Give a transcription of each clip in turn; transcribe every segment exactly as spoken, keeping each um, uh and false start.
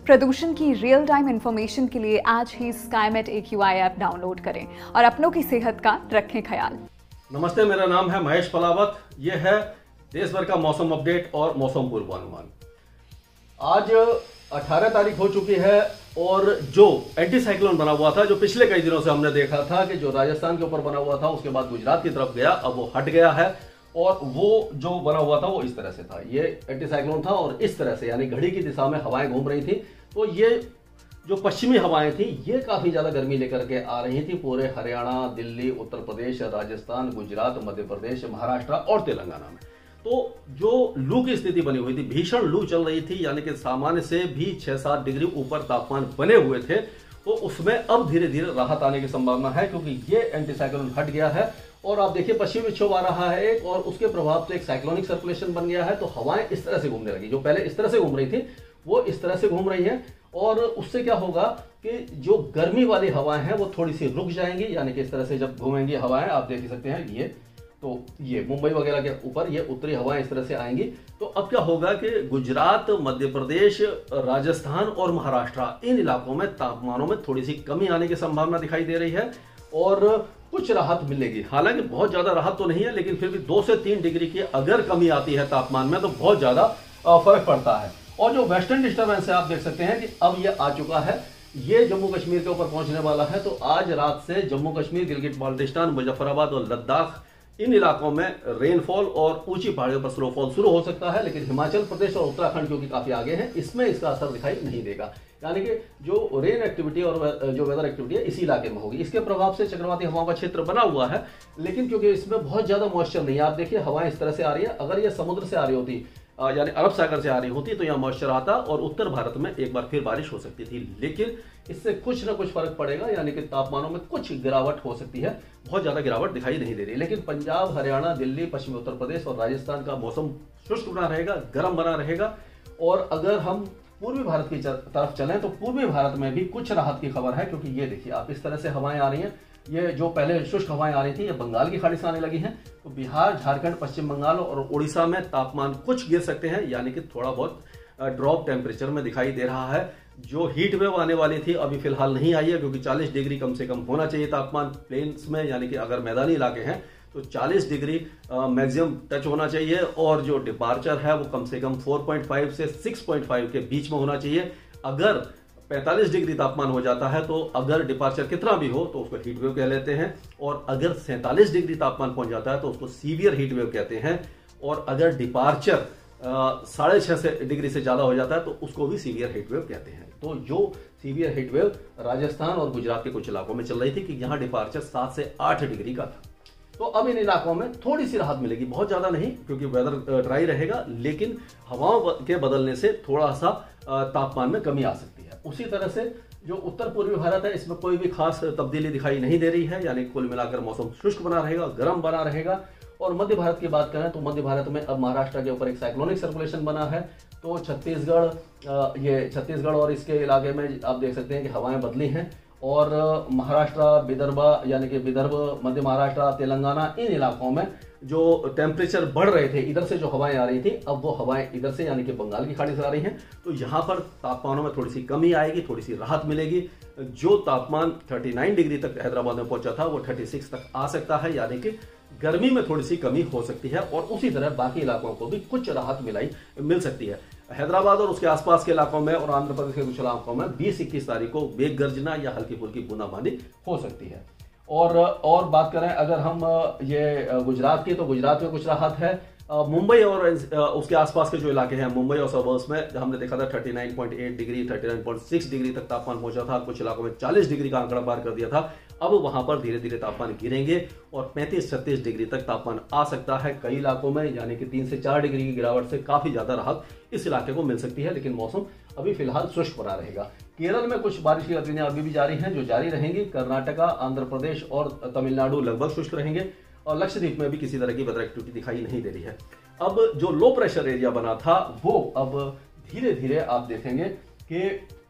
प्रदूषण की real time information के लिए आज ही Skymet A Q I app download करें और अपनों की सेहत का रखें ख्याल। नमस्ते, मेरा नाम है महेश पलावत। यह है देश भर का मौसम अपडेट और मौसम पूर्वानुमान। आज अठारह तारीख हो चुकी है और जो एंटी साइक्लोन बना हुआ था, जो पिछले कई दिनों से हमने देखा था कि जो राजस्थान के ऊपर बना हुआ था, उसके बाद गुजरात की तरफ गया, अब वो हट गया है और वो जो बना हुआ था वो इस तरह से था। ये एंटी साइक्लोन था और इस तरह से यानी घड़ी की दिशा में हवाएं घूम रही थी। तो ये जो पश्चिमी हवाएं थी ये काफी ज्यादा गर्मी लेकर के आ रही थी पूरे हरियाणा, दिल्ली, उत्तर प्रदेश, राजस्थान, गुजरात, मध्य प्रदेश, महाराष्ट्र और तेलंगाना में। तो जो लू की स्थिति बनी हुई थी, भीषण लू चल रही थी, यानी कि सामान्य से भी छह सात डिग्री ऊपर तापमान बने हुए थे। तो उसमें अब धीरे धीरे राहत आने की संभावना है क्योंकि ये एंटी साइक्लोन हट गया है और आप देखिए पश्चिमी विक्षोभ आ रहा है एक, और उसके प्रभाव से एक साइक्लोनिक सर्कुलेशन बन गया है। तो हवाएं इस तरह से घूमने लगी, जो पहले इस तरह से घूम रही थी वो इस तरह से घूम रही है और उससे क्या होगा कि जो गर्मी वाली हवाएं हैं वो थोड़ी सी रुक जाएंगी, यानी कि इस तरह से जब घूमेंगी हवाएं, आप देख सकते हैं ये तो ये मुंबई वगैरह के ऊपर ये उत्तरी हवाएं इस तरह से आएंगी। तो अब क्या होगा कि गुजरात, मध्य प्रदेश, राजस्थान और महाराष्ट्र, इन इलाकों में तापमानों में थोड़ी सी कमी आने की संभावना दिखाई दे रही है और कुछ राहत मिलेगी। हालांकि बहुत ज्यादा राहत तो नहीं है, लेकिन फिर भी दो से तीन डिग्री की अगर कमी आती है तापमान में तो बहुत ज्यादा फर्क पड़ता है। और जो वेस्टर्न डिस्टर्बेंस है, आप देख सकते हैं कि अब ये आ चुका है, ये जम्मू कश्मीर के ऊपर पहुंचने वाला है। तो आज रात से जम्मू कश्मीर, गिलगित बाल्टिस्तान, मुजफ्फराबाद और लद्दाख, इन इलाकों में रेनफॉल और ऊंची पहाड़ियों पर स्नोफॉल शुरू हो सकता है। लेकिन हिमाचल प्रदेश और उत्तराखंड क्योंकि काफी आगे हैं, इसमें इसका असर दिखाई नहीं देगा। यानी कि जो रेन एक्टिविटी और जो वेदर एक्टिविटी है इसी इलाके में होगी। इसके प्रभाव से चक्रवाती हवाओं का क्षेत्र बना हुआ है, लेकिन क्योंकि इसमें बहुत ज्यादा मॉइस्चर नहीं है, आप देखिए हवाएं इस तरह से आ रही है। अगर ये समुद्र से आ रही होती, यानी अरब सागर से आ रही होती, तो यहाँ मॉइस्चर आता और उत्तर भारत में एक बार फिर बारिश हो सकती थी। लेकिन इससे कुछ ना कुछ फर्क पड़ेगा, यानी कि तापमानों में कुछ गिरावट हो सकती है। बहुत ज्यादा गिरावट दिखाई नहीं दे रही, लेकिन पंजाब, हरियाणा, दिल्ली, पश्चिमी उत्तर प्रदेश और राजस्थान का मौसम शुष्क बना रहेगा, गर्म बना रहेगा। और अगर हम पूर्वी भारत की तरफ चलें तो पूर्वी भारत में भी कुछ राहत की खबर है, क्योंकि ये देखिए आप इस तरह से हवाएं आ रही हैं। ये जो पहले शुष्क हवाएं आ रही थी ये बंगाल की खाड़ी से आने लगी हैं। तो बिहार, झारखंड, पश्चिम बंगाल और उड़ीसा में तापमान कुछ गिर सकते हैं, यानी कि थोड़ा बहुत ड्रॉप टेम्परेचर में दिखाई दे रहा है। जो हीट वेव आने वाली थी अभी फिलहाल नहीं आई है, क्योंकि चालीस डिग्री कम से कम होना चाहिए तापमान प्लेन्स में, यानी कि अगर मैदानी इलाके हैं तो चालीस डिग्री मैक्सिमम टच होना चाहिए और जो डिपार्चर है वो कम से कम चार पॉइंट पाँच से छह पॉइंट पाँच के बीच में होना चाहिए। अगर पैंतालीस डिग्री तापमान हो जाता है तो अगर डिपार्चर कितना भी हो तो उसको हीट वेव कह लेते हैं, और अगर सैंतालीस डिग्री तापमान पहुंच जाता है तो उसको सीवियर हीट वेव कहते हैं, और अगर डिपार्चर साढ़े छह से डिग्री से ज्यादा हो जाता है तो उसको भी सीवियर हीट वेव कहते हैं। तो जो सीवियर हीट वेव राजस्थान और गुजरात के कुछ इलाकों में चल रही थी कि यहाँ डिपार्चर सात से आठ डिग्री का था। तो अब इन इलाकों में थोड़ी सी राहत मिलेगी, बहुत ज्यादा नहीं, क्योंकि वेदर ड्राई रहेगा, लेकिन हवाओं के बदलने से थोड़ा सा तापमान में कमी आ सकती है। उसी तरह से जो उत्तर पूर्वी भारत है इसमें कोई भी खास तब्दीली दिखाई नहीं दे रही है, यानी कुल मिलाकर मौसम शुष्क बना रहेगा, गर्म बना रहेगा। और मध्य भारत की बात करें तो मध्य भारत में अब महाराष्ट्र के ऊपर एक साइक्लोनिक सर्कुलेशन बना है। तो छत्तीसगढ़, ये छत्तीसगढ़ और इसके इलाके में आप देख सकते हैं कि हवाएं बदली हैं, और महाराष्ट्र, विदर्भ यानी कि विदर्भ, मध्य महाराष्ट्र, तेलंगाना, इन इलाकों में जो टेम्परेचर बढ़ रहे थे, इधर से जो हवाएं आ रही थी अब वो हवाएं इधर से यानी कि बंगाल की खाड़ी से आ रही हैं। तो यहाँ पर तापमानों में थोड़ी सी कमी आएगी, थोड़ी सी राहत मिलेगी। जो तापमान उनतालीस डिग्री तक हैदराबाद में पहुंचा था वो छत्तीस तक आ सकता है, यानी कि गर्मी में थोड़ी सी कमी हो सकती है। और उसी तरह बाकी इलाकों को भी कुछ राहत मिलाई मिल सकती है। हैदराबाद और उसके आसपास के इलाकों में और आंध्र प्रदेश के कुछ इलाकों में बीस इक्कीस तारीख को मेघ गर्जना या हल्की फुल्की बूंदाबांदी हो सकती है। और और बात करें अगर हम ये गुजरात की, तो गुजरात में कुछ राहत है। मुंबई और उसके आसपास के जो इलाके हैं, मुंबई और सबर्ब्स में हमने देखा था उनतालीस पॉइंट आठ डिग्री, उनतालीस पॉइंट छह डिग्री तक तापमान पहुंचा था। कुछ इलाकों में चालीस डिग्री का आंकड़ा पार कर दिया था। अब वहां पर धीरे धीरे तापमान गिरेंगे और पैंतीस छत्तीस डिग्री तक तापमान आ सकता है कई इलाकों में, यानी कि तीन से चार डिग्री की गिरावट से काफी ज्यादा राहत इस इलाके को मिल सकती है। लेकिन मौसम अभी फिलहाल शुष्क बना रहेगा। केरल में कुछ बारिश की गतिविधियां अभी भी जारी हैं, जो जारी रहेंगी। कर्नाटका, आंध्र प्रदेश और तमिलनाडु लगभग शुष्क रहेंगे, और लक्षद्वीप में भी किसी तरह की वेदर एक्टिविटी दिखाई नहीं दे रही है। अब जो लो प्रेशर एरिया बना था वो अब धीरे धीरे आप देखेंगे कि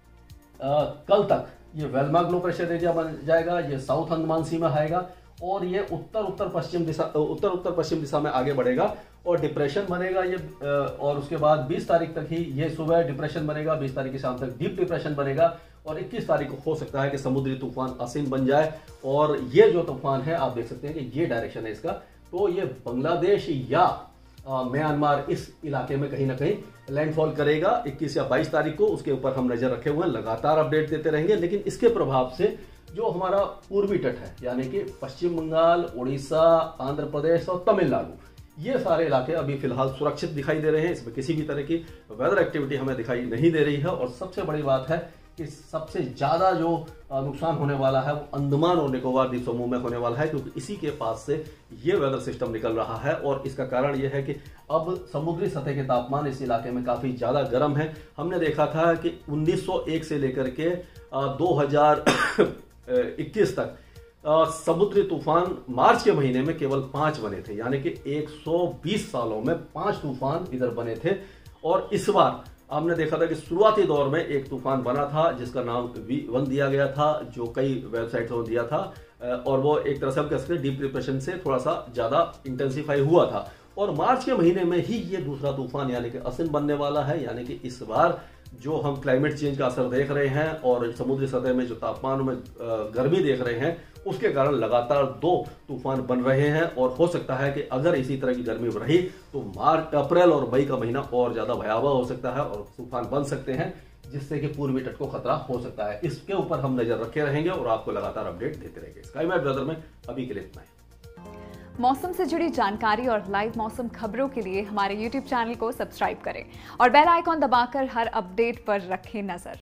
कल तक ये वेलमार्क लो प्रेशर एरिया बन जाएगा, ये साउथ अंडमान सी में आएगा और ये उत्तर उत्तर पश्चिम दिशा उत्तर उत्तर पश्चिम दिशा में आगे बढ़ेगा और डिप्रेशन बनेगा ये, और उसके बाद बीस तारीख तक ही ये सुबह डिप्रेशन बनेगा, बीस तारीख की शाम तक डीप डिप्रेशन बनेगा और इक्कीस तारीख को हो सकता है कि समुद्री तूफान असिन बन जाए। और ये जो तूफान है आप देख सकते हैं कि ये डायरेक्शन है इसका, तो ये बांग्लादेश या म्यांमार इस इलाके में कहीं ना कहीं लैंडफॉल करेगा इक्कीस या बाईस तारीख को। उसके ऊपर हम नजर रखे हुए हैं, लगातार अपडेट देते रहेंगे। लेकिन इसके प्रभाव से जो हमारा पूर्वी तट है यानी कि पश्चिम बंगाल, उड़ीसा, आंध्र प्रदेश और तमिलनाडु, ये सारे इलाके अभी फिलहाल सुरक्षित दिखाई दे रहे हैं। इसमें किसी भी तरह की वेदर एक्टिविटी हमें दिखाई नहीं दे रही है। और सबसे बड़ी बात है कि सबसे ज्यादा जो नुकसान होने वाला है वो अंडमान और निकोबार द्वीप समूह में होने वाला है, क्योंकि इसी के पास से ये वेदर सिस्टम निकल रहा है। और इसका कारण ये है कि अब समुद्री सतह के तापमान इस इलाके में काफी ज्यादा गर्म है। हमने देखा था कि उन्नीस सौ एक से लेकर के दो हज़ार इक्कीस तक समुद्री तूफान मार्च के महीने में केवल पांच बने थे, यानी कि एक सौ बीस सालों में पांच तूफान इधर बने थे। और इस बार हमने देखा था कि शुरुआती दौर में एक तूफान बना था जिसका नाम वी वन दिया गया था, जो कई वेबसाइट्स में दिया था, और वो एक तरह से हम कह सकते हैं डीप डिप्रेशन से थोड़ा सा ज्यादा इंटेंसिफाई हुआ था। और मार्च के महीने में ही ये दूसरा तूफान यानी कि असिन बनने वाला है। यानी कि इस बार जो हम क्लाइमेट चेंज का असर देख रहे हैं और समुद्री सतह में जो तापमान में गर्मी देख रहे हैं, उसके कारण लगातार दो तूफान बन रहे हैं। और हो सकता है कि अगर इसी तरह की गर्मी रही तो मार्च, अप्रैल और मई का महीना और ज्यादा भयावह हो सकता है और तूफान बन सकते हैं, जिससे कि पूर्वी तट को खतरा हो सकता है। इसके ऊपर हम नजर रखे रहेंगे और आपको लगातार अपडेट देते रहेंगे। स्काईमैप वेदर में अभी के लिए इतना ही। मौसम से जुड़ी जानकारी और लाइव मौसम खबरों के लिए हमारे यूट्यूब चैनल को सब्सक्राइब करें और बेल आइकॉन दबाकर हर अपडेट पर रखें नजर।